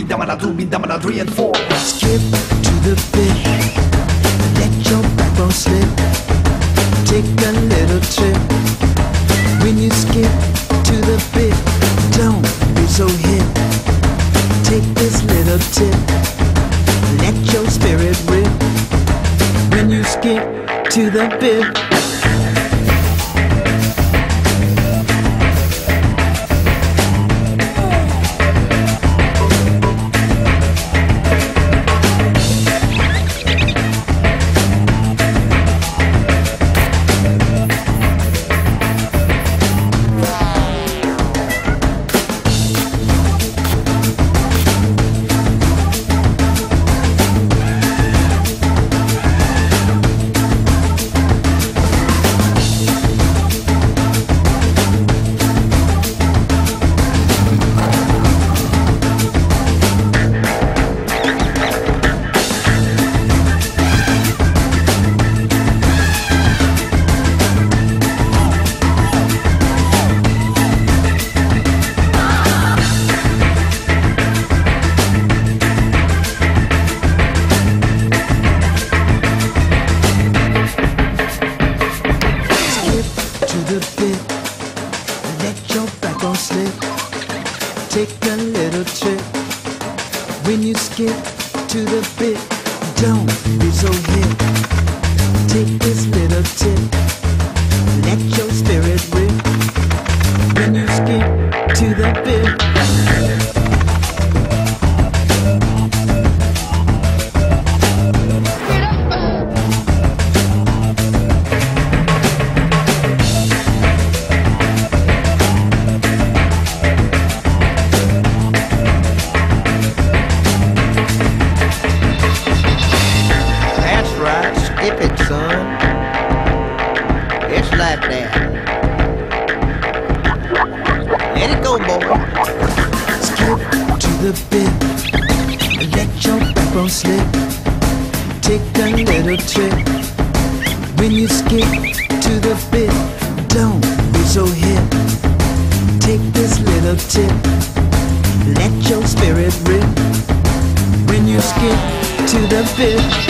3 and 4. Skip to the bit, let your backbone slip. Take a little trip. When you skip to the bit, don't be so hip. Take this little tip, let your spirit rip. When you skip to the bit. Take a little trip. When you skip to the bit, don't be so hip. Take this little tip, let your spirit rip. When you skip to the bit. Skip it, son. It's like that. Let it go, boy. Skip to the bit, let your backbone slip. Take a little trip. When you skip to the bit, don't be so hip. Take this little tip, let your spirit rip. When you skip to the bit.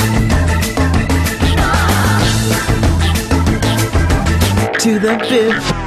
To the bit.